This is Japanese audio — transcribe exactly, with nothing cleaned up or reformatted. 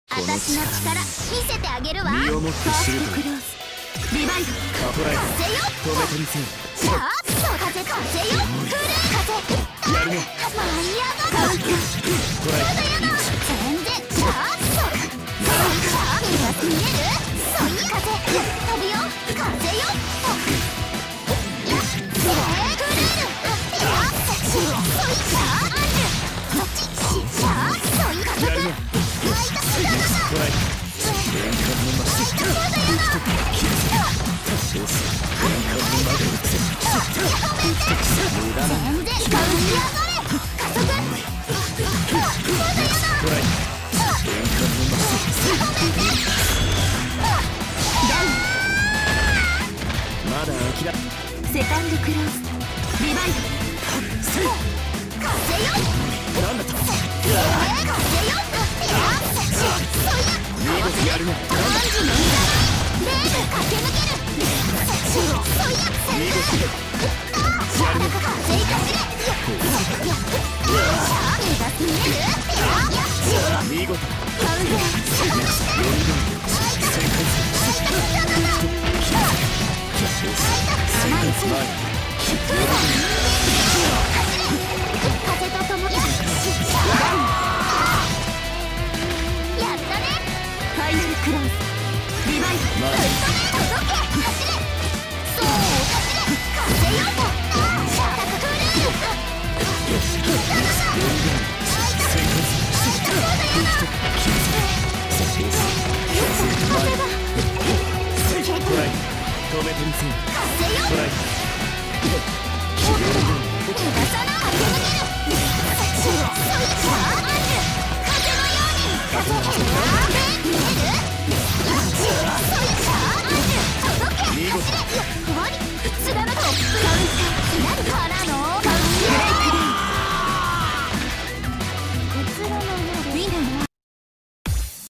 私の力見せてあげるわ。 身をもって知るとリバイブカポライ風よ止めてみせよ。 シャーッと風風よフル風やるね。 舞い上がるトライ全然シャーッとシャー見えるそうい風飛ぶよ風よフレーフレールやっそういシャーそっちシャーそうい風やるね。 巻いたシャートライ円環のマシンそうだよな押す円環のまで打つ無駄な全然浮き上がれ加速そうだよトライ円環のマシンまだ諦めセカンドクローズリバイブ風よなんだと風よやっそうや見事やるね。 アンジの水レール駆け抜けるそうや先見事風やるね。 風いかしれシャー見が見える見事カウント風とともにやったねファイナルクローズリバイブまあ届け走れそう走れ風よシャークフルートライ止めてみせよ。 風よトライ逃がさな駆け抜けるそういった風のように風やー見えるそういった届け見事終わりつららとカウンターなるから